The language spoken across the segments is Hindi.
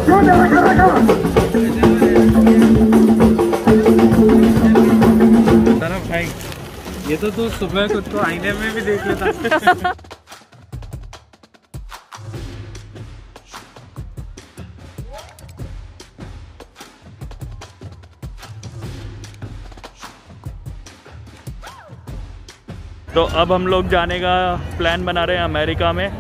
भाई ये तो सुबह खुद को आईने में भी देख लेता। तो अब हम लोग जाने का प्लान बना रहे हैं अमेरिका में।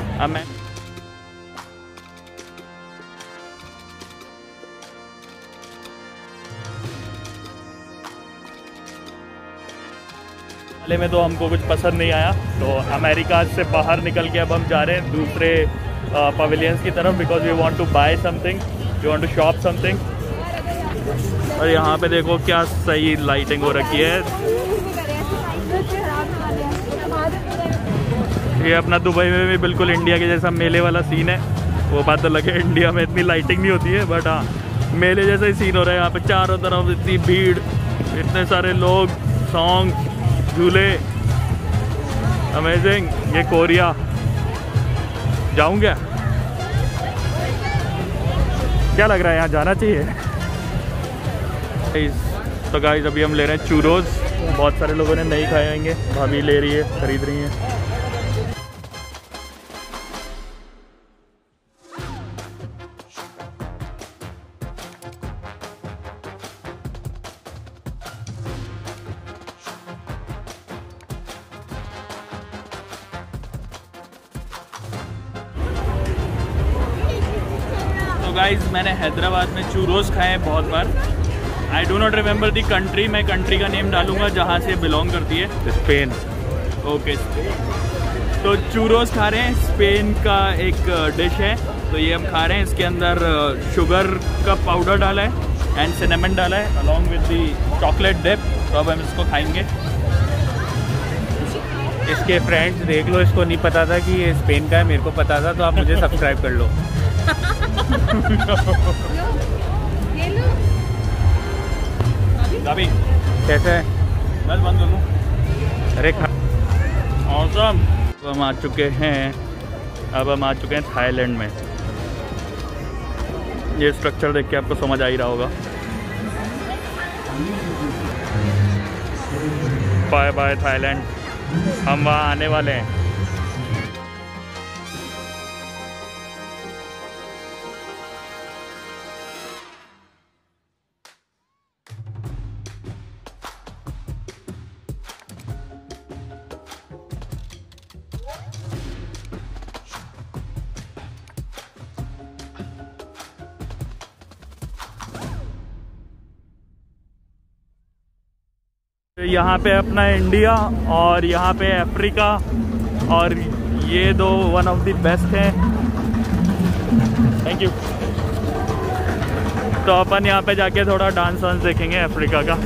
पहले में तो हमको कुछ पसंद नहीं आया, तो अमेरिका से बाहर निकल के अब हम जा रहे हैं दूसरे पवेलियंस की तरफ, because we want to buy something, we want to shop something. और यहाँ पे देखो क्या सही लाइटिंग हो रखी है। ये अपना दुबई में भी बिल्कुल इंडिया के जैसा मेले वाला सीन है। वो बात तो लगे इंडिया में इतनी लाइटिंग नहीं होती है, बट हाँ मेले जैसा ही सीन हो रहा है। यहाँ पे चारों तरफ इतनी भीड़, इतने सारे लोग, सॉन्ग, झूले, अमेजिंग। ये कोरिया जाऊँगा, क्या लग रहा है यहाँ जाना चाहिए। तो गाइस अभी हम ले रहे हैं चूरोज। बहुत सारे लोगों ने नहीं खाए होंगे, भाभी ले रही है, खरीद रही है। तो गाइज मैंने हैदराबाद में चूरोस खाए हैं बहुत बार। I do not remember the country, मैं कंट्री का नेम डालूंगा जहाँ से बिलोंग करती है। स्पेन। ओके, तो चूरोस खा रहे हैं, स्पेन का एक डिश है। तो ये हम खा रहे हैं, इसके अंदर शुगर का पाउडर डाला है एंड सिनेमन डाला है along with the chocolate dip. तो अब हम इसको खाएंगे। इसके फ्रेंड्स देख लो, इसको नहीं पता था कि ये स्पेन का है, मेरे को पता था, तो आप मुझे सब्सक्राइब कर लो। अभी कैसे है? बस बंद करूँ। अरे ऑसम। तो हम आ चुके हैं, अब हम आ चुके हैं थाईलैंड में। ये स्ट्रक्चर देख के आपको समझ आ ही रहा होगा। बाय बाय थाईलैंड, हम वहाँ आने वाले हैं। यहाँ पे अपना इंडिया और यहाँ पे अफ्रीका, और ये दो वन ऑफ द बेस्ट हैं। Thank you. तो अपन यहाँ पे जाके थोड़ा डांस वांस देखेंगे अफ्रीका का।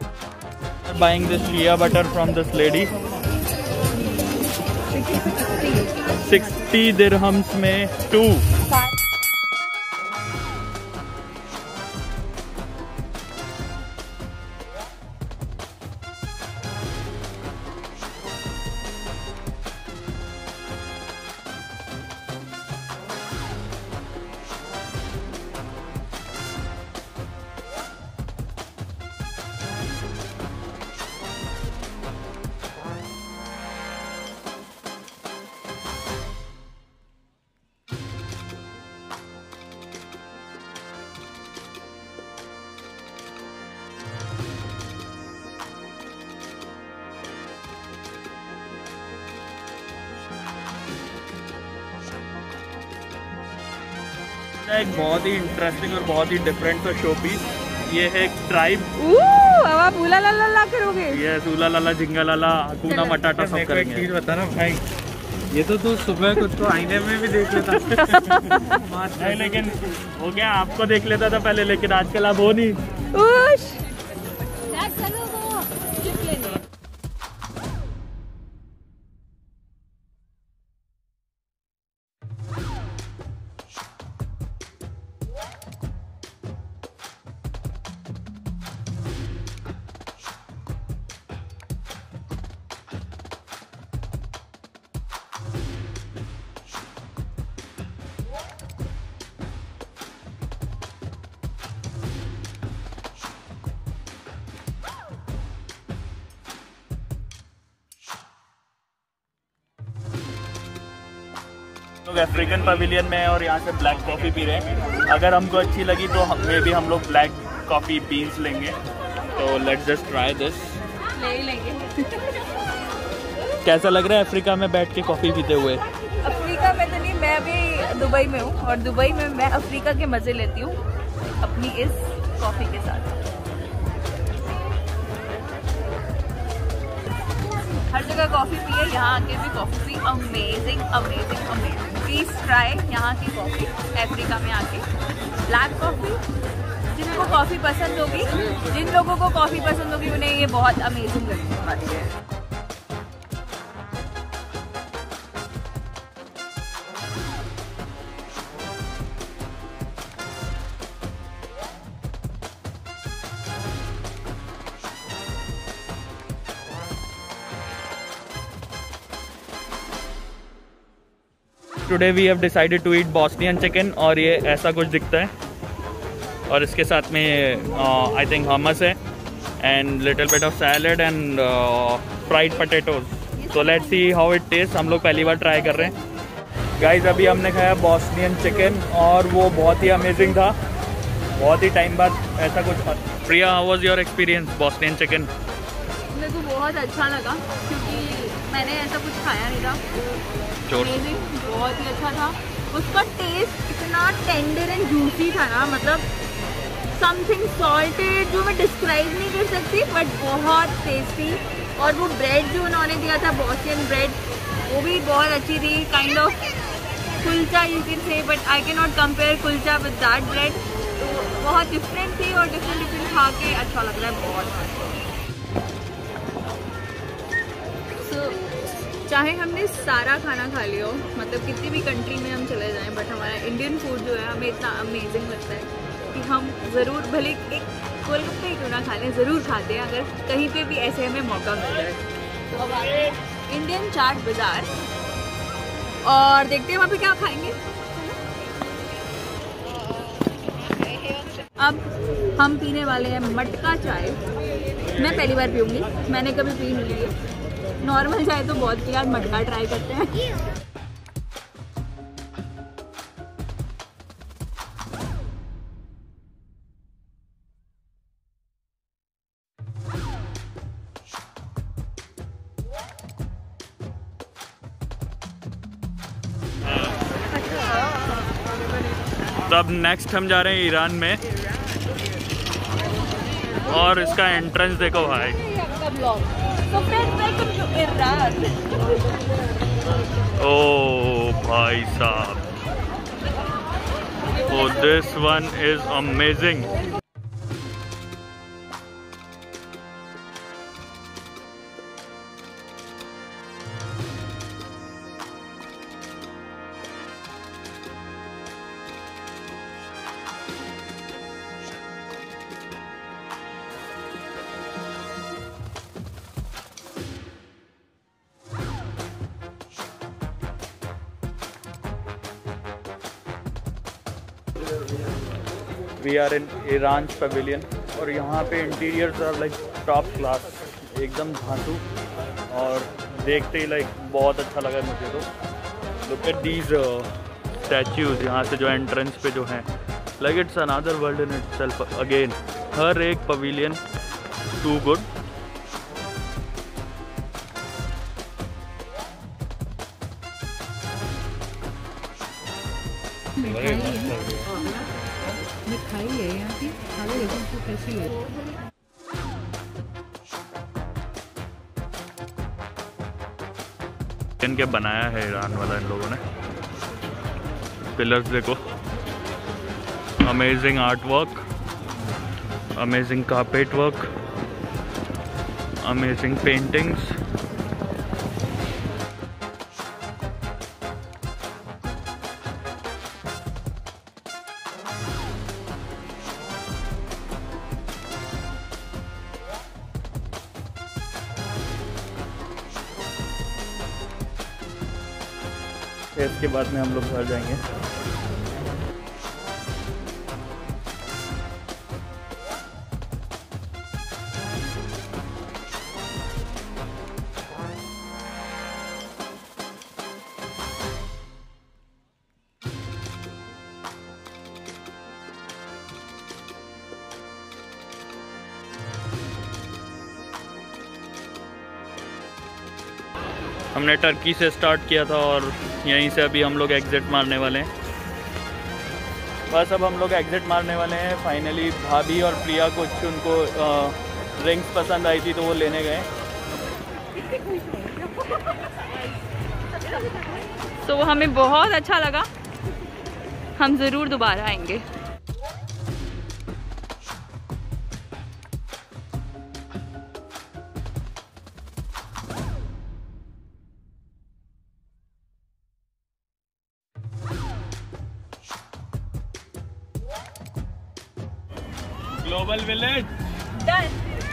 Buying this shea butter from this lady. 60 dirhams में 2। एक बहुत ही इंटरेस्टिंग और बहुत ही डिफरेंट सा शो पीस। ये है एक ट्राइब। अब आप उला ला ला करोगे? यस, उला लाला जिंगा लाला हकूना मटाटा सब करेंगे। एक चीज बता ना भाई, ये तो तू सुबह खुद को आईने में भी देख लेता। नहीं, लेकिन हो गया, आपको देख लेता था पहले, लेकिन आजकल आप हो नहीं। लोग अफ्रीकन पवेलियन में और यहाँ से ब्लैक कॉफ़ी पी रहे हैं। अगर हमको अच्छी लगी तो हम लोग ब्लैक कॉफ़ी बीन्स लेंगे। तो लेट्स जस्ट ट्राई दिस। ले लेंगे। कैसा लग रहा है अफ्रीका में बैठ के कॉफ़ी पीते हुए? अफ्रीका में तो नहीं, मैं अभी दुबई में हूँ और दुबई में मैं अफ्रीका के मज़े लेती हूँ अपनी इस कॉफ़ी के साथ। हर जगह कॉफ़ी पी है, यहाँ आके भी कॉफ़ी पी। Amazing amazing amazing. Please try यहाँ की कॉफ़ी अफ्रीका में आके। ब्लैक कॉफ़ी, जिनको कॉफ़ी पसंद होगी, जिन लोगों को कॉफ़ी पसंद होगी उन्हें ये बहुत अमेजिंग लगने वाली है। Today we have decided to eat Bosnian chicken और ये ऐसा कुछ दिखता है और इसके साथ में आई थिंक हमस है and little bit of salad and fried potatoes. तो let's see how it taste. हम लोग पहली बार ट्राई कर रहे हैं। गाइस अभी हमने खाया बोस्नियन चिकन और वो बहुत ही अमेजिंग था। बहुत ही टाइम बाद ऐसा कुछ। Priya, how was your experience Bosnian chicken? मेरे को बहुत अच्छा लगा क्योंकि मैंने ऐसा कुछ खाया नहीं था। बहुत ही अच्छा था। उसका टेस्ट इतना टेंडर एंड जूसी था ना, मतलब समथिंग सॉल्टेड जो मैं डिस्क्राइब नहीं कर सकती, बट बहुत टेस्टी। और वो ब्रेड जो उन्होंने दिया था, बोस्नियन ब्रेड, वो भी बहुत अच्छी थी। Kind of kulcha you can say, but I can not compare kulcha with that bread. तो बहुत डिफरेंट थी और डिफरेंट खा के अच्छा लग रहा है बहुत। चाहे हमने सारा खाना खा लिया हो, मतलब कितनी भी कंट्री में हम चले जाएं, बट हमारा इंडियन फूड जो है हमें इतना अमेजिंग लगता है कि हम ज़रूर, भले एक गोलगप्पे ही क्यों ना खा लें, ज़रूर खाते हैं अगर कहीं पे भी ऐसे हमें मौका मिल जाए। तो अब आते हैं इंडियन चाट बाज़ार और देखते हैं वहाँ पे क्या खाएंगे। अब हम पीने वाले हैं मटका चाय। मैं पहली बार पीऊँगी, मैंने कभी पी नहीं ली है। नॉर्मल चाय तो बहुत किया, मटका ट्राई करते हैं। तो अब नेक्स्ट हम जा रहे हैं ईरान में और इसका एंट्रेंस देखो भाई। ओ भाई साहब, oh this one is amazing। We are in Iran pavilion और यहाँ पे interiors are like top class, एकदम धांसू और देखते ही लाइक बहुत अच्छा लगा मुझे तो। लुक एट दीज स्टैच्यूज, यहाँ से जो एंट्रेंस पे जो हैं, like it's another world in itself again. हर एक पवेलियन टू गुड। मिठाई है यहाँ की, खाली लेकिन तो कैसी है। इनके बनाया है ईरान वाला इन लोगों ने। पिलर्स देखो, amazing art work, amazing carpet work, amazing paintings. इसके बाद में हम लोग घर जाएंगे। हमने टर्की से स्टार्ट किया था और यहीं से अभी हम लोग एग्ज़िट मारने वाले हैं। बस अब हम लोग एग्ज़िट मारने वाले हैं फाइनली। भाभी और प्रिया कुछ उनको ड्रिंक्स पसंद आई थी तो वो लेने गए। तो हमें बहुत अच्छा लगा, हम ज़रूर दोबारा आएंगे। Global village done.